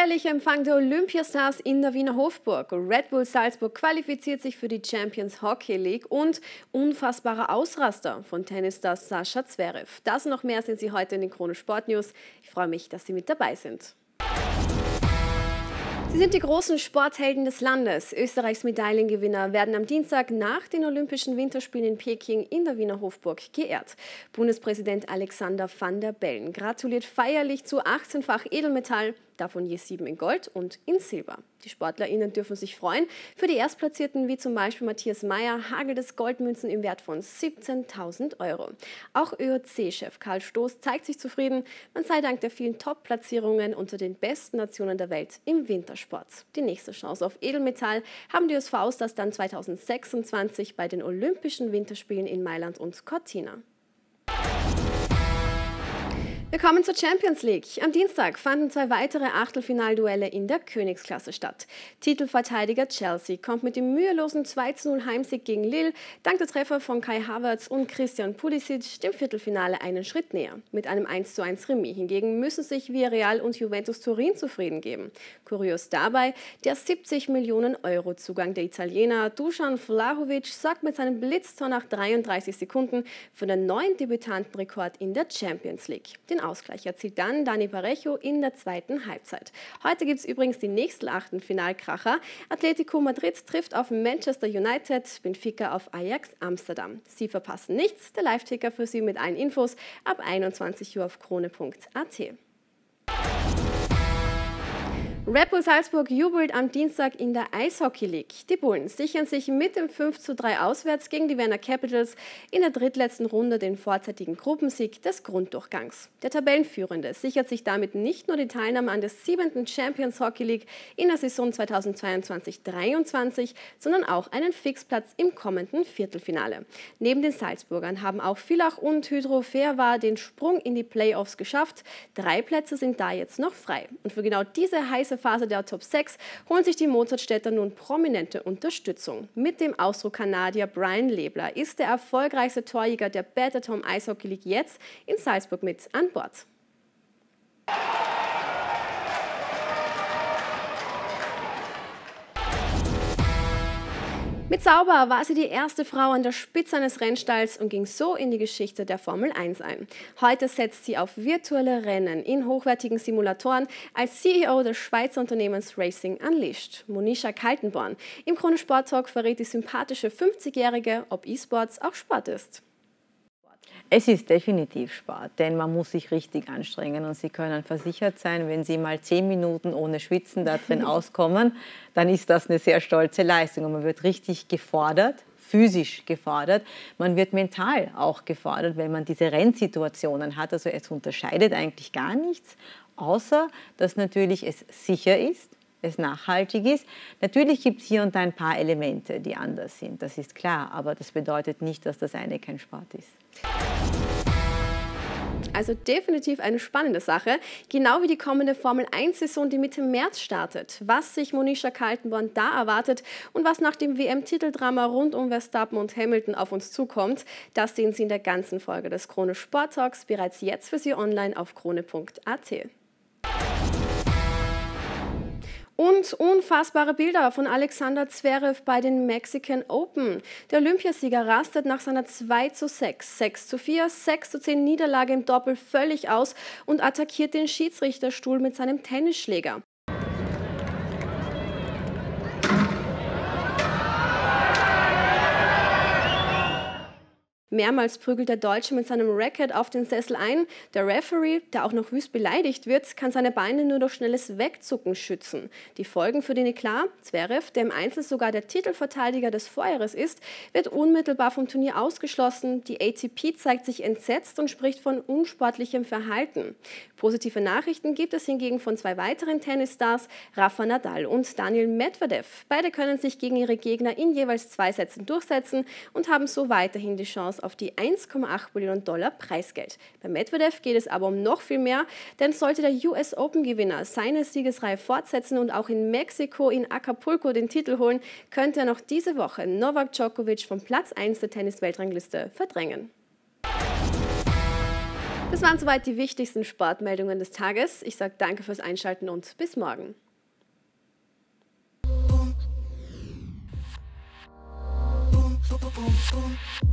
Feierlicher Empfang der Olympiastars in der Wiener Hofburg. Red Bull Salzburg qualifiziert sich für die Champions Hockey League und unfassbarer Ausraster von Tennisstar Sascha Zverev. Das und noch mehr sind Sie heute in den Krone Sport News. Ich freue mich, dass Sie mit dabei sind. Sie sind die großen Sporthelden des Landes. Österreichs Medaillengewinner werden am Dienstag nach den Olympischen Winterspielen in Peking in der Wiener Hofburg geehrt. Bundespräsident Alexander Van der Bellen gratuliert feierlich zu 18-fach Edelmetall, davon je 7 in Gold und in Silber. Die SportlerInnen dürfen sich freuen. Für die Erstplatzierten, wie zum Beispiel Matthias Mayr, hagelt es Goldmünzen im Wert von 17.000 €. Auch ÖOC-Chef Karl Stoß zeigt sich zufrieden. Man sei dank der vielen Top-Platzierungen unter den besten Nationen der Welt im Wintersport. Die nächste Chance auf Edelmetall haben die USV-Stars dann 2026 bei den Olympischen Winterspielen in Mailand und Cortina. Wir kommen zur Champions League. Am Dienstag fanden 2 weitere Achtelfinalduelle in der Königsklasse statt. Titelverteidiger Chelsea kommt mit dem mühelosen 2:0 Heimsieg gegen Lille dank der Treffer von Kai Havertz und Christian Pulisic dem Viertelfinale einen Schritt näher. Mit einem 1:1 Remis hingegen müssen sich Villarreal und Juventus Turin zufrieden geben. Kurios dabei, der 70 Millionen € Zugang der Italiener Dusan Vlahovic sorgt mit seinem Blitztor nach 33 Sekunden für den neuen Debütantenrekord in der Champions League. Den Ausgleich erzielt dann Dani Parejo in der zweiten Halbzeit. Heute gibt es übrigens die nächsten Achtelfinalkracher. Atletico Madrid trifft auf Manchester United, Benfica auf Ajax Amsterdam. Sie verpassen nichts, der Live-Ticker für Sie mit allen Infos ab 21 Uhr auf krone.at. Red Bull Salzburg jubelt am Dienstag in der Eishockey League. Die Bullen sichern sich mit dem 5:3 auswärts gegen die Vienna Capitals in der drittletzten Runde den vorzeitigen Gruppensieg des Grunddurchgangs. Der Tabellenführende sichert sich damit nicht nur die Teilnahme an der 7. Champions Hockey League in der Saison 2022-23, sondern auch einen Fixplatz im kommenden Viertelfinale. Neben den Salzburgern haben auch Villach und Hydro Feerwar den Sprung in die Playoffs geschafft. 3 Plätze sind da jetzt noch frei. Und für genau diese heiße Phase der Top 6 holen sich die Mozartstädter nun prominente Unterstützung. Mit dem Austro-Kanadier Brian Lebler ist der erfolgreichste Torjäger der Bad Atom Eishockey League jetzt in Salzburg mit an Bord. Mit Sauber war sie die erste Frau an der Spitze eines Rennstalls und ging so in die Geschichte der Formel 1 ein. Heute setzt sie auf virtuelle Rennen in hochwertigen Simulatoren als CEO des Schweizer Unternehmens Racing Unleashed. Monisha Kaltenborn im Krone Sport Talk verrät die sympathische 50-Jährige, ob E-Sports auch Sport ist. Es ist definitiv Sport, denn man muss sich richtig anstrengen und Sie können versichert sein, wenn Sie mal 10 Minuten ohne Schwitzen da drin auskommen, dann ist das eine sehr stolze Leistung und man wird richtig gefordert, physisch gefordert, man wird mental auch gefordert, wenn man diese Rennsituationen hat. Also es unterscheidet eigentlich gar nichts, außer dass natürlich es sicher ist, es nachhaltig ist. Natürlich gibt es hier und da ein paar Elemente, die anders sind, das ist klar, aber das bedeutet nicht, dass das eine kein Sport ist. Also definitiv eine spannende Sache, genau wie die kommende Formel-1-Saison, die Mitte März startet. Was sich Monisha Kaltenborn da erwartet und was nach dem WM-Titeldrama rund um Verstappen und Hamilton auf uns zukommt, das sehen Sie in der ganzen Folge des Krone Sport Talks bereits jetzt für Sie online auf krone.at. Und unfassbare Bilder von Alexander Zverev bei den Mexican Open. Der Olympiasieger rastet nach seiner 2:6, 6:4, 6:10 Niederlage im Doppel völlig aus und attackiert den Schiedsrichterstuhl mit seinem Tennisschläger. Mehrmals prügelt der Deutsche mit seinem Racket auf den Sessel ein. Der Referee, der auch noch wüst beleidigt wird, kann seine Beine nur durch schnelles Wegzucken schützen. Die Folgen für den Eklat: Zverev, der im Einzel sogar der Titelverteidiger des Vorjahres ist, wird unmittelbar vom Turnier ausgeschlossen. Die ATP zeigt sich entsetzt und spricht von unsportlichem Verhalten. Positive Nachrichten gibt es hingegen von 2 weiteren Tennisstars, Rafa Nadal und Daniil Medvedev. Beide können sich gegen ihre Gegner in jeweils 2 Sätzen durchsetzen und haben so weiterhin die Chance auf die 1,8 Millionen $ Preisgeld. Bei Medvedev geht es aber um noch viel mehr, denn sollte der US Open-Gewinner seine Siegesreihe fortsetzen und auch in Mexiko in Acapulco den Titel holen, könnte er noch diese Woche Novak Djokovic vom Platz 1 der Tennis-Weltrangliste verdrängen. Das waren soweit die wichtigsten Sportmeldungen des Tages. Ich sage danke fürs Einschalten und bis morgen. Boom, boom, boom.